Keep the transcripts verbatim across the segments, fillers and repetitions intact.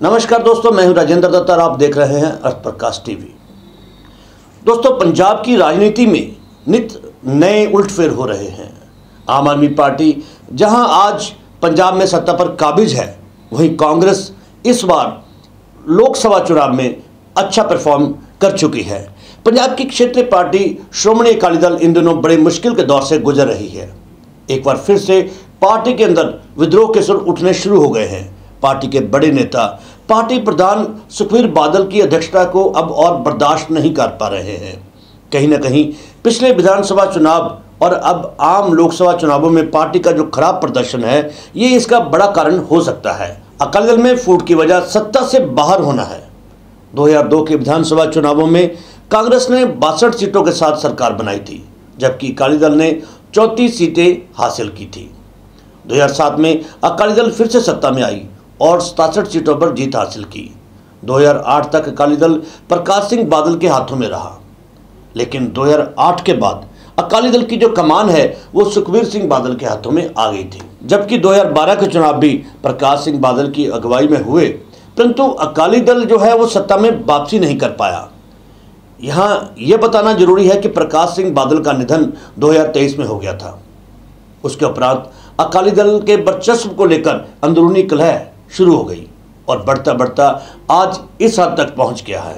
नमस्कार दोस्तों, मैं हूं राजेंद्र दत्त और आप देख रहे हैं अर्थ प्रकाश टीवी। दोस्तों, पंजाब की राजनीति में नित नए उलटफेर हो रहे हैं। आम आदमी पार्टी जहां आज पंजाब में सत्ता पर काबिज है, वहीं कांग्रेस इस बार लोकसभा चुनाव में अच्छा परफॉर्म कर चुकी है। पंजाब की क्षेत्रीय पार्टी श्रोमणी अकाली दल इन दिनों बड़े मुश्किल के दौर से गुजर रही है। एक बार फिर से पार्टी के अंदर विद्रोह के सुर उठने शुरू हो गए हैं। पार्टी के बड़े नेता पार्टी प्रधान सुखबीर बादल की अध्यक्षता को अब और बर्दाश्त नहीं कर पा रहे हैं। कहीं ना कहीं पिछले विधानसभा चुनाव और अब आम लोकसभा चुनावों में पार्टी का जो खराब प्रदर्शन है, ये इसका बड़ा कारण हो सकता है। अकाली दल में फूट की वजह सत्ता से बाहर होना है। दो हज़ार दो के विधानसभा चुनावों में कांग्रेस ने बासठ सीटों के साथ सरकार बनाई थी, जबकि अकाली दल ने चौंतीस सीटें हासिल की थी। दो हज़ार सात में अकाली दल फिर से सत्ता में आई और सतासठ सीटों पर जीत हासिल की। दो हज़ार आठ तक अकाली दल प्रकाश सिंह बादल के हाथों में रहा, लेकिन दो हज़ार आठ के बाद अकाली दल की जो कमान है वो सुखबीर सिंह बादल के हाथों में आ गई थी। जबकि दो हज़ार बारह के चुनाव भी प्रकाश सिंह बादल की अगुवाई में हुए, परंतु अकाली दल जो है वो सत्ता में वापसी नहीं कर पाया। यहाँ ये बताना जरूरी है कि प्रकाश सिंह बादल का निधन दो हज़ार तेईस में हो गया था। उसके उपरांत अकाली दल के वर्चस्व को लेकर अंदरूनी कलह शुरू हो गई और बढ़ता बढ़ता आज इस हद तक पहुंच गया है।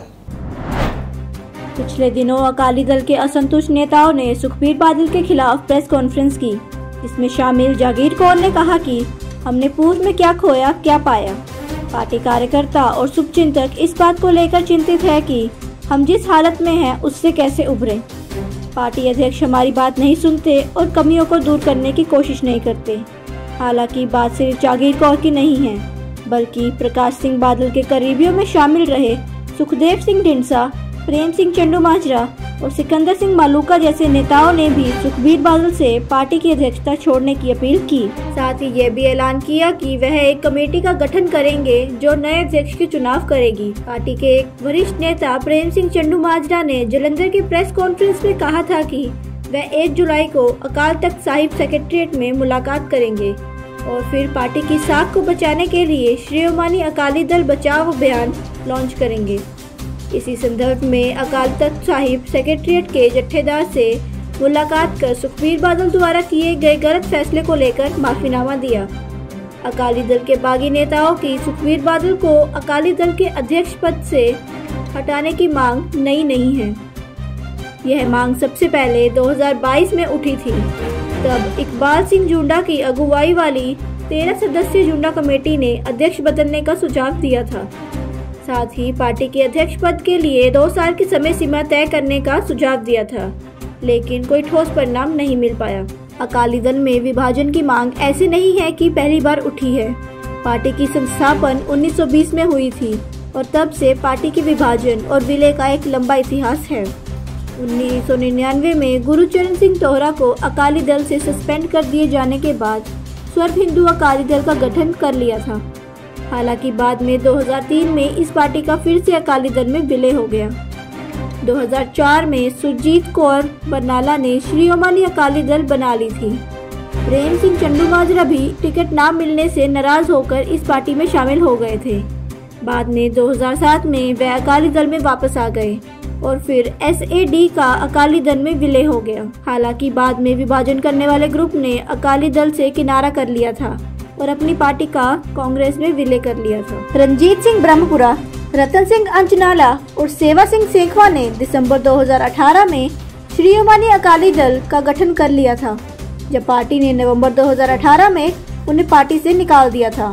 पिछले दिनों अकाली दल के असंतुष्ट नेताओं ने सुखबीर बादल के खिलाफ प्रेस कॉन्फ्रेंस की। इसमें शामिल जागीर कौर ने कहा कि हमने पूर्व में क्या खोया क्या पाया। पार्टी कार्यकर्ता और शुभचिंतक इस बात को लेकर चिंतित है कि हम जिस हालत में हैं उससे कैसे उभरें। पार्टी अध्यक्ष हमारी बात नहीं सुनते और कमियों को दूर करने की कोशिश नहीं करते। हालांकि बात सिर्फ जागीर कौर की नहीं है, बल्कि प्रकाश सिंह बादल के करीबियों में शामिल रहे सुखदेव सिंह ढींडसा, प्रेम सिंह चंडूमाजरा और सिकंदर सिंह मालूका जैसे नेताओं ने भी सुखबीर बादल से पार्टी की अध्यक्षता छोड़ने की अपील की। साथ ही यह भी ऐलान किया कि वह एक कमेटी का गठन करेंगे जो नए अध्यक्ष के चुनाव करेगी। पार्टी के एक वरिष्ठ नेता प्रेम सिंह चंडूमाजरा ने जालंधर की प्रेस कॉन्फ्रेंस में कहा था कि वह एक जुलाई को अकाल तख्त साहिब सेक्रेटेरिएट में मुलाकात करेंगे और फिर पार्टी की साख को बचाने के लिए श्रोमणी अकाली दल बचाव अभियान लॉन्च करेंगे। इसी संदर्भ में अकाल तख्त साहिब सेक्रेटेरिएट के जत्थेदार से मुलाकात कर सुखबीर बादल द्वारा किए गए गलत फैसले को लेकर माफीनामा दिया। अकाली दल के बागी नेताओं की सुखबीर बादल को अकाली दल के अध्यक्ष पद से हटाने की मांग नई नहीं है। यह मांग सबसे पहले दो हज़ार बाईस में उठी थी। तब इकबाल सिंह जुंडा की अगुवाई वाली तेरह सदस्यीय जुंडा कमेटी ने अध्यक्ष बदलने का सुझाव दिया था। साथ ही पार्टी के अध्यक्ष पद के लिए दो साल की समय सीमा तय करने का सुझाव दिया था, लेकिन कोई ठोस परिणाम नहीं मिल पाया। अकाली दल में विभाजन की मांग ऐसे नहीं है कि पहली बार उठी है। पार्टी की संस्थापन उन्नीस सौ बीस में हुई थी और तब से पार्टी के विभाजन और विलय का एक लंबा इतिहास है। उन्नीस सौ निन्यानवे में गुरुचरण सिंह तोहरा को अकाली दल से सस्पेंड कर दिए जाने के बाद सर्व हिंदू अकाली दल का गठन कर लिया था। हालांकि बाद में दो हज़ार तीन में इस पार्टी का फिर से अकाली दल में विलय हो गया। दो हज़ार चार में सुरजीत कौर बरनाला ने श्रोमणी अकाली दल बना ली थी। प्रेम सिंह चंडूमाजरा भी टिकट न मिलने से नाराज होकर इस पार्टी में शामिल हो गए थे। बाद में दो हज़ार सात में वह अकाली दल में वापस आ गए और फिर एस ए डी का अकाली दल में विलय हो गया। हालांकि बाद में विभाजन करने वाले ग्रुप ने अकाली दल से किनारा कर लिया था और अपनी पार्टी का कांग्रेस में विलय कर लिया था। रणजीत सिंह ब्रह्मपुरा, रतन सिंह अंचनाला और सेवा सिंह सेखवा ने दिसंबर दो हज़ार अठारह में श्रोमणी अकाली दल का गठन कर लिया था, जब पार्टी ने नवंबर दो हज़ार अठारह में उन्हें पार्टी से निकाल दिया था।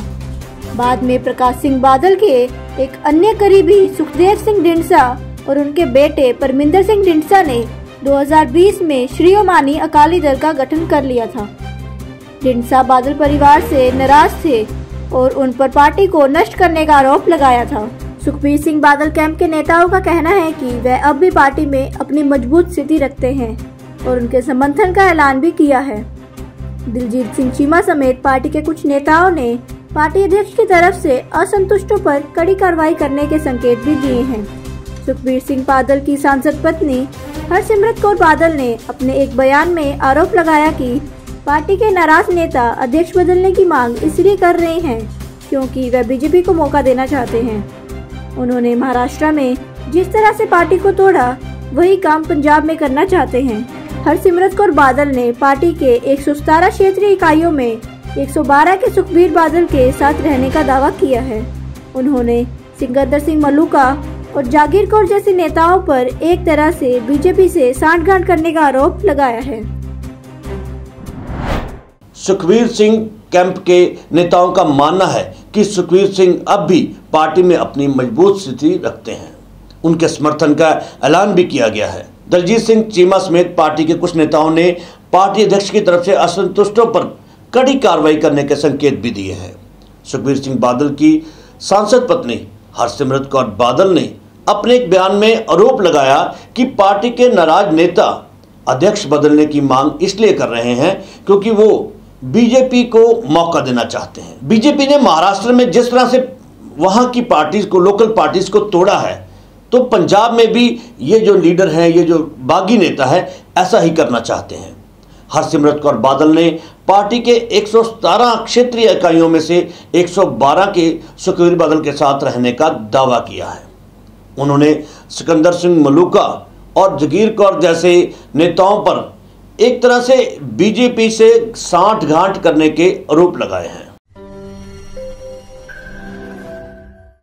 बाद में प्रकाश सिंह बादल के एक अन्य करीबी सुखदेव सिंह ढींडसा और उनके बेटे परमिंदर सिंह ढींडसा ने दो हज़ार बीस में श्रोमणी अकाली दल का गठन कर लिया था। ढींडसा बादल परिवार से नाराज थे और उन पर पार्टी को नष्ट करने का आरोप लगाया था। सुखबीर सिंह बादल कैंप के नेताओं का कहना है कि वह अब भी पार्टी में अपनी मजबूत स्थिति रखते हैं और उनके समर्थन का ऐलान भी किया है। दिलजीत सिंह चीमा समेत पार्टी के कुछ नेताओं ने पार्टी अध्यक्ष की तरफ से असंतुष्टों पर कड़ी कार्रवाई करने के संकेत भी दिए हैं। सुखबीर सिंह बादल की सांसद पत्नी हरसिमरत कौर बादल ने अपने एक बयान में आरोप लगाया कि पार्टी के नाराज नेता अध्यक्ष बदलने की मांग इसलिए कर रहे हैं क्योंकि वे बीजेपी को मौका देना चाहते हैं। उन्होंने महाराष्ट्र में जिस तरह से पार्टी को तोड़ा, वही काम पंजाब में करना चाहते हैं। हरसिमरत कौर बादल ने पार्टी के एक सौ सतारह क्षेत्रीय इकाइयों में एक सौ बारह के सुखबीर बादल के साथ रहने का दावा किया है। उन्होंने सिकंदर सिंह मलूका और जागीर कौर जैसे नेताओं पर एक तरह से बीजेपी से सांठगांठ करने का आरोप लगाया है। सुखबीर सिंह कैंप के नेताओं का मानना है कि सुखबीर सिंह अब भी पार्टी में अपनी मजबूत स्थिति रखते हैं। उनके समर्थन का ऐलान भी किया गया है। दलजीत सिंह चीमा समेत पार्टी के कुछ नेताओं ने पार्टी अध्यक्ष की तरफ से असंतुष्टों पर कड़ी कार्रवाई करने के संकेत भी दिए हैं। सुखबीर सिंह बादल की सांसद पत्नी हरसिमरत कौर बादल ने अपने एक बयान में आरोप लगाया कि पार्टी के नाराज नेता अध्यक्ष बदलने की मांग इसलिए कर रहे हैं क्योंकि वो बीजेपी को मौका देना चाहते हैं। बीजेपी ने महाराष्ट्र में जिस तरह से वहां की पार्टीज को, लोकल पार्टीज को तोड़ा है, तो पंजाब में भी ये जो लीडर हैं, ये जो बागी नेता है, ऐसा ही करना चाहते हैं। हरसिमरत कौर बादल ने पार्टी के एक सौ सतारह क्षेत्रीय इकाइयों में से एक सौ बारह के सुखबीर बादल के साथ रहने का दावा किया है। उन्होंने सिकंदर सिंह मलूका और जागीर कौर जैसे नेताओं पर एक तरह से बीजेपी से सांठगांठ करने के आरोप लगाए हैं।